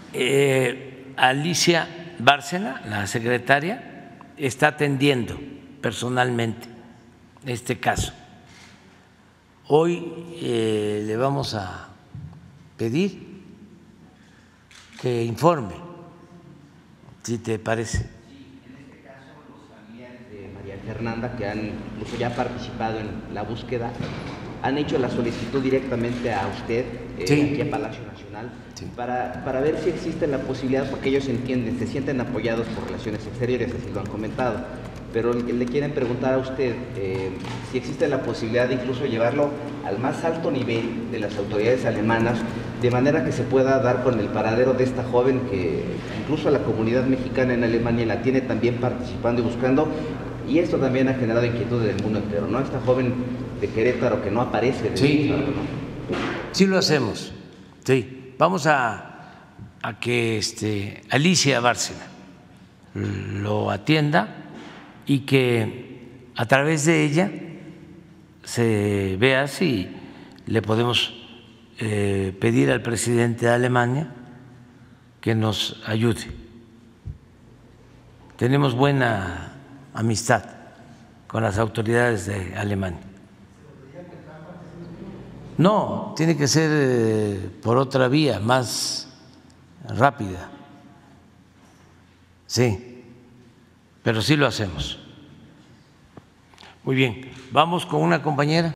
Alicia Bárcena, la secretaria, está atendiendo personalmente este caso. Hoy le vamos a pedir que informe, si te parece. Sí, en este caso los familiares de María Fernanda, que han incluso ya participado en la búsqueda, han hecho la solicitud directamente a usted, aquí a Palacio Nacional, para ver si existe la posibilidad, porque ellos entienden, se sienten apoyados por Relaciones Exteriores, así lo han comentado, pero le quieren preguntar a usted si existe la posibilidad de incluso llevarlo al más alto nivel de las autoridades alemanas, de manera que se pueda dar con el paradero de esta joven que incluso la comunidad mexicana en Alemania la tiene también participando y buscando, y esto también ha generado inquietud del mundo entero, ¿no? Esta joven de Querétaro que no aparece. Sí, sí lo hacemos. Sí, vamos a que Alicia Bárcena lo atienda y que a través de ella se vea si le podemos pedir al presidente de Alemania que nos ayude. Tenemos buena amistad con las autoridades de Alemania. No, tiene que ser por otra vía, más rápida. Sí, pero sí lo hacemos. Muy bien, vamos con una compañera.